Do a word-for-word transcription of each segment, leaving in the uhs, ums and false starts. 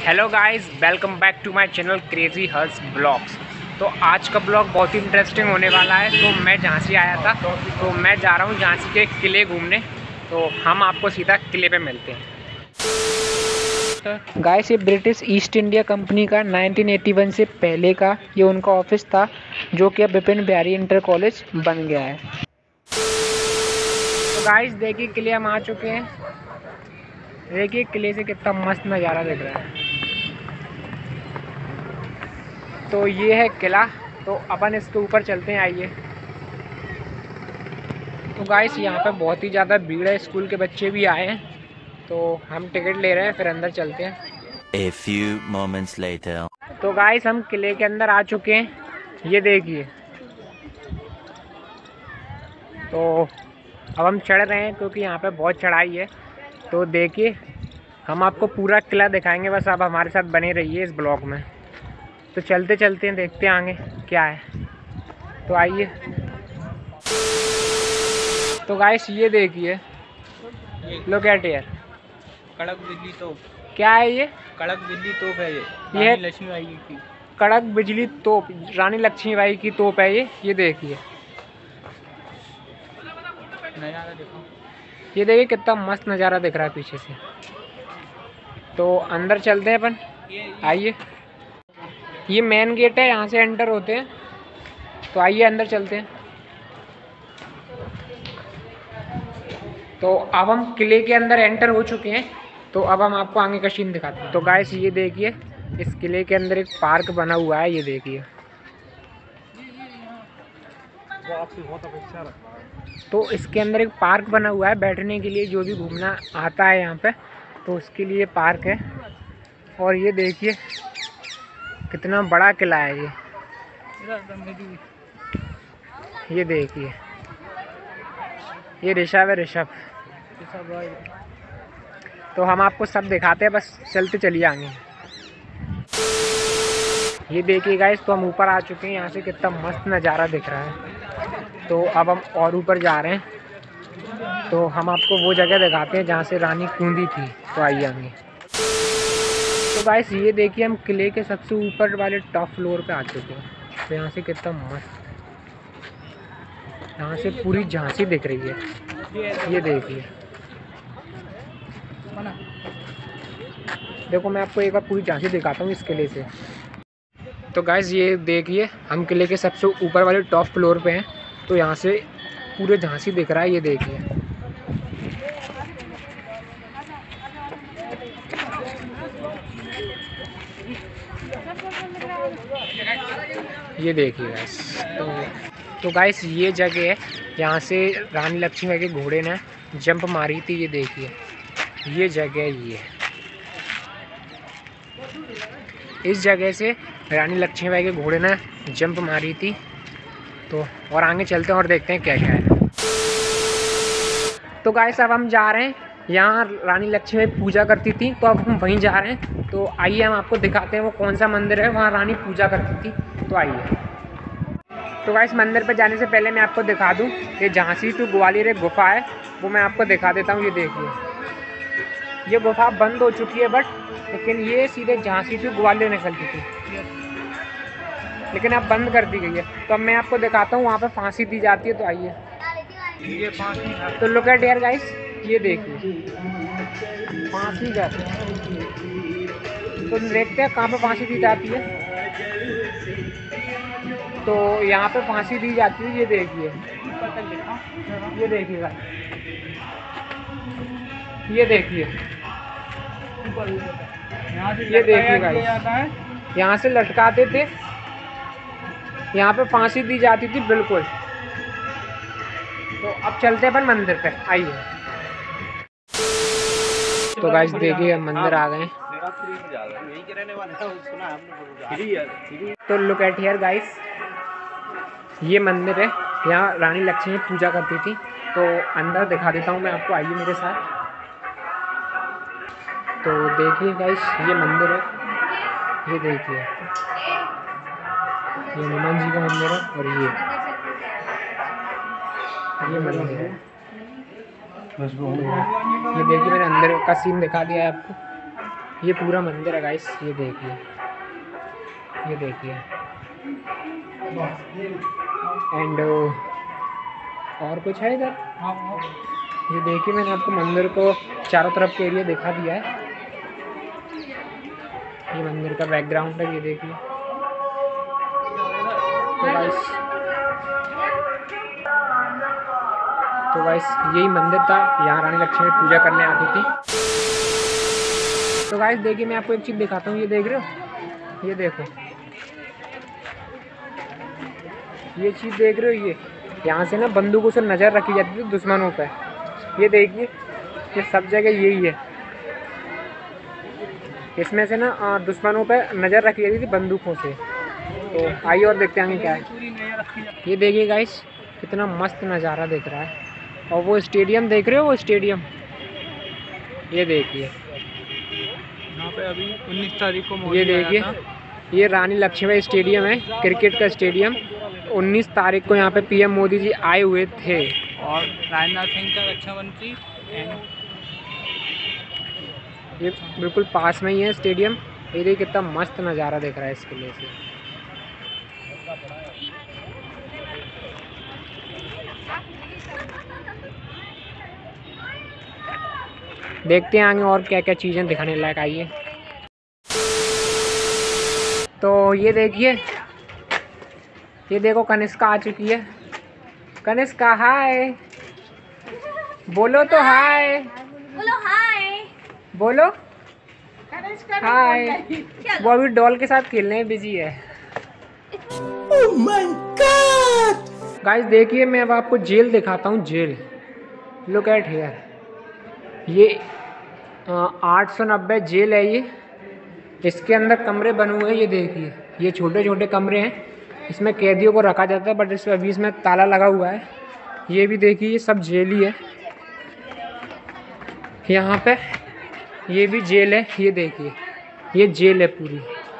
Hello guys, welcome back to my channel crazy Harsh blogs. तो आज का ब्लॉग बहुत ही इंटरेस्टिंग होने वाला है। तो मैं झांसी आया था, तो मैं जा रहा हूँ झांसी के किले घूमने। तो हम आपको सीधा किले पे मिलते हैं। गाइस, ये ब्रिटिश ईस्ट इंडिया कंपनी का नाइनटीन एटी वन से पहले का ये उनका ऑफिस था, जो कि अब विपिन बिहारी इंटर कॉलेज बन गया है। तो गाइस देखिए, किले हम आ चुके हैं। देखिए किले से कितना मस्त नज़ारा दिख रहा है। तो ये है किला। तो अपन इसके ऊपर चलते हैं, आइए। तो गाइस यहाँ पे बहुत ही ज़्यादा भीड़ है, स्कूल के बच्चे भी आए हैं। तो हम टिकट ले रहे हैं, फिर अंदर चलते हैं। A few moments later. तो गाइस हम किले के अंदर आ चुके हैं, ये देखिए। तो अब हम चढ़ रहे हैं क्योंकि यहाँ पे बहुत चढ़ाई है। तो देखिए, हम आपको पूरा किला दिखाएंगे, बस आप हमारे साथ बने रहिए इस ब्लॉग में। तो चलते चलते हैं, देखते हैं आगे क्या है। तो आइए। तो गाइस ये देखिए, लुक एट हियर। कड़क बिजली तोप। क्या है ये? कड़क बिजली तोप है ये। ये रानी लक्ष्मीबाई की कड़क बिजली तोप, रानी लक्ष्मीबाई की तोप है ये ये देखिए। नज़ारा देखो। ये देखिए कितना मस्त नज़ारा दिख रहा है पीछे से। तो अंदर चलते हैं अपन, आइए। ये मेन गेट है, यहाँ से एंटर होते हैं। तो आइए अंदर चलते हैं। तो अब हम किले के अंदर एंटर हो चुके हैं। तो अब हम आपको आगे का सीन दिखाते हैं। तो गाइस ये देखिए, इस किले के अंदर एक पार्क बना हुआ है, ये देखिए। तो इसके अंदर एक पार्क बना हुआ है बैठने के लिए, जो भी घूमना आता है यहाँ पे तो उसके लिए पार्क है। और ये देखिए कितना बड़ा किला है ये ये देखिए। ये ऋषभ है, ऋषभ। तो हम आपको सब दिखाते हैं, बस चलते चलिए आगे। ये देखिए गाइस, तो हम ऊपर आ चुके हैं। यहाँ से कितना मस्त नज़ारा दिख रहा है। तो अब हम और ऊपर जा रहे हैं। तो हम आपको वो जगह दिखाते हैं जहाँ से रानी कूदी थी। तो आइए आगे। तो गाइस ये देखिए, हम किले के सबसे ऊपर वाले टॉप फ्लोर पे आ चुके हैं। तो यहाँ से कितना मस्त, यहाँ से पूरी झांसी दिख रही है, ये देखिए। देखो मैं आपको एक बार पूरी झांसी दिखाता हूँ इस किले से। तो गाइस ये देखिए, हम किले के सबसे ऊपर वाले टॉप फ्लोर पे हैं। तो यहाँ से पूरे झांसी दिख रहा है, ये देखिए। ये देखिए गाइस। तो तो गाइस ये जगह है, यहाँ से रानी लक्ष्मीबाई के घोड़े ने जंप मारी थी, ये देखिए। ये जगह ये है, इस जगह से रानी लक्ष्मीबाई के घोड़े ने जंप मारी थी। तो और आगे चलते हैं और देखते हैं क्या क्या है। तो गाइस अब हम जा रहे हैं, यहाँ रानी लक्ष्मीबाई पूजा करती थी, तो अब हम वहीं जा रहे हैं। तो आइए हम आपको दिखाते हैं वो कौन सा मंदिर है, वहाँ रानी पूजा करती थी। तो आइए। तो गाइस मंदिर पर जाने से पहले मैं आपको दिखा दूँ कि झांसी टू ग्वालियर एक गुफा है, वो मैं आपको दिखा देता हूँ। ये देखिए, ये गुफा बंद हो चुकी है, बट लेकिन ये सीधे झांसी टू ग्वालियर निकलती थी, लेकिन अब बंद कर दी गई है। तो अब मैं आपको दिखाता हूँ, वहाँ पे फांसी दी जाती है। तो आइए। ये फांसी। तो लुक एट हियर गाइस, ये देखिए फांसी का। तो देखते हैं कहाँ पे फांसी दी जाती है। तो यहाँ पे फांसी दी जाती है, ये देखिए। ये देखिए गाइस, ये देखिए। ये देखिए गाइस, यहाँ से लटकाते थे, यहाँ पे फांसी दी जाती थी, बिल्कुल। तो अब चलते हैं अपन मंदिर पे, आइए। तो गाइस देखिए, हम मंदिर आ गए। तो लुक एट हियर गाइस, ये मंदिर है, यहाँ रानी लक्ष्मी पूजा करती थी। तो अंदर दिखा देता हूँ मैं आपको, आइए मेरे साथ। तो देखिए गाइस, ये मंदिर है, ये देखिए। ये हनुमान जी का मंदिर है, और ये ये मंदिर है। तो ये देखिए, मैंने अंदर का सीन दिखा दिया है आपको। ये पूरा मंदिर है गाइस, ये देखिए, ये देखिए। एंड और कुछ है इधर? ये देखिए, मैंने आपको मंदिर को चारों तरफ के एरिया दिखा दिया है। ये मंदिर का बैकग्राउंड है, ये देखिए। तो गाइस तो गाइस यही मंदिर था, यहाँ रानी लक्ष्मी पूजा करने आती थी। तो गाइस देखिए, मैं आपको एक चीज़ दिखाता हूँ, ये देख रहे हो, ये देखो, ये चीज़ देख रहे हो, ये यहाँ से ना बंदूकों से नज़र रखी जाती थी दुश्मनों पे। ये देखिए, ये सब जगह यही है, इसमें से ना दुश्मनों पे नज़र रखी जाती थी बंदूकों से। तो आइए और देखते हैं क्या है। ये देखिए गाइस, कितना मस्त नज़ारा दिख रहा है। और वो स्टेडियम देख रहे हो, वो स्टेडियम, ये देखिए, यहाँ पे अभी उन्नीस तारीख को मोदी ये देखिए, आया था। ये रानी लक्ष्मीबाई स्टेडियम है, क्रिकेट का स्टेडियम। उन्नीस तारीख को यहाँ पे पीएम मोदी जी आए हुए थे। और राजनाथ सिंह का रक्षा मंत्री एंड ये बिल्कुल पास में ही है स्टेडियम। ये देखिए, कितना मस्त नज़ारा दिख रहा है इस किले से। देखते हैं आगे और क्या क्या चीज़ें दिखाने लायक आई है। तो ये देखिए, ये देखो कनिष्का आ चुकी है। कनिष्का हाय, बोलो तो हाय, बोलो हाय। बोलो हाय। वो अभी डॉल के साथ खेलने में बिजी है। Oh my God! गाइस देखिए, मैं अब आपको जेल दिखाता हूँ, जेल। लुक एट हियर, ये आठ सौ नब्बे जेल है ये। इसके अंदर कमरे बने हुए हैं, ये देखिए, ये छोटे छोटे कमरे हैं। इसमें कैदियों को रखा जाता है, बट इस अभी इसमें ताला लगा हुआ है। ये भी देखिए, ये सब जेल ही है। यहाँ पे ये भी जेल है, ये देखिए, ये जेल है पूरी।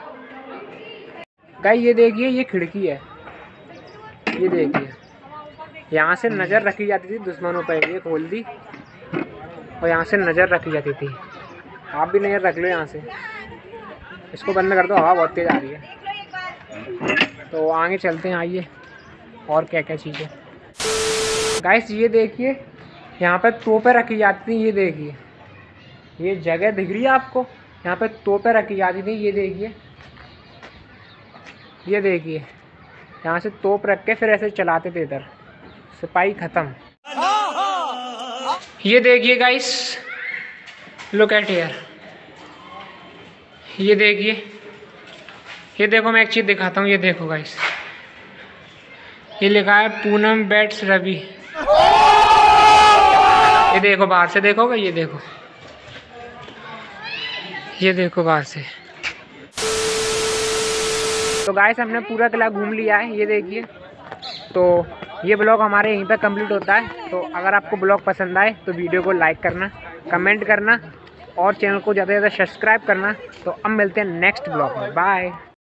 गाइस ये देखिए, ये खिड़की है, ये देखिए, यहाँ से नज़र रखी जाती थी दुश्मनों पर। ये खोल दी और यहाँ से नज़र रखी जाती थी। आप भी नज़र रख लो यहाँ से। इसको बंद कर दो, हवा बहुत तेज़ आ रही है। तो आगे चलते हैं, आइए और क्या क्या चीज़ें। गाइस ये देखिए, यहाँ पे तोपें रखी जाती थी। ये देखिए, ये जगह दिख रही है आपको, यहाँ पे तोपें रखी जाती थी। ये देखिए, ये देखिए, यहाँ से तोप रख के फिर ऐसे चलाते थे इधर। सिपाही ख़त्म। ये देखिए गाइस, लुक एट हियर, ये देखिए, ये देखो, मैं एक चीज़ दिखाता हूँ। ये देखो गाइस, ये लिखा है पूनम बैट्स रवि। ये देखो, बाहर से देखोगे, ये देखो, ये देखो बाहर से। तो गाइस हमने पूरा किला घूम लिया है, ये देखिए। तो ये ब्लॉग हमारे यहीं पे कंप्लीट होता है। तो अगर आपको ब्लॉग पसंद आए तो वीडियो को लाइक करना, कमेंट करना और चैनल को ज़्यादा से ज़्यादा सब्सक्राइब करना। तो अब मिलते हैं नेक्स्ट ब्लॉग में, बाय।